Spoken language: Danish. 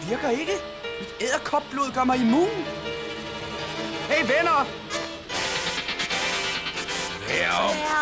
virker ikke. Mit edderkopblod gør mig immun. Hey, venner! Sværm!